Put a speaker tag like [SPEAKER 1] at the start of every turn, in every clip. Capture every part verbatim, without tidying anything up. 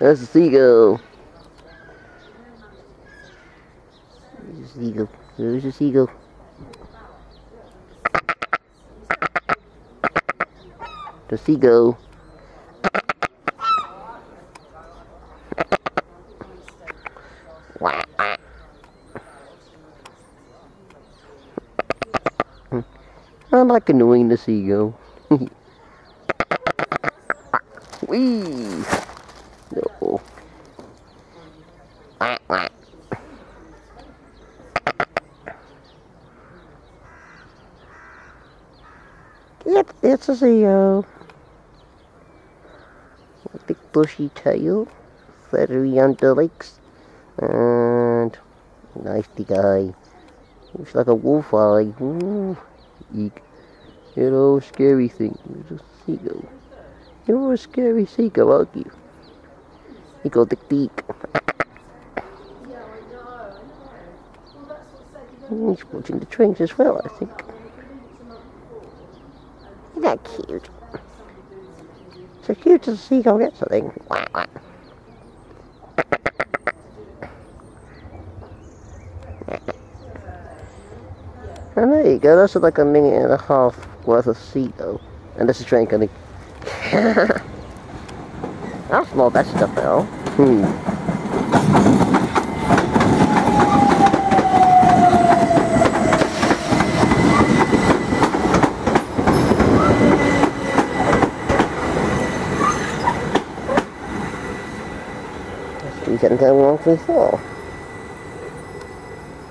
[SPEAKER 1] That's a seagull. There's a seagull. There's a seagull. The seagull. I like annoying the seagull. Whee! No. Yep, it's a seagull. Big bushy tail, feathery underlegs, and nice big eye. Looks like a wolf eye. Ooh, eek. Hello, scary thing. It's a seagull. You're a scary seagull, aren't you? You got the beak. He's watching the trains as well, I think. Isn't that cute? So cute as a seagull gets, I think. And there you go, that's like a minute and a half worth of seagull. And this is train coming. That's more that stuff now. Hmm. You can go one through four.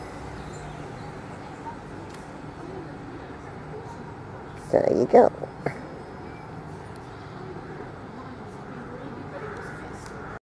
[SPEAKER 1] There you go.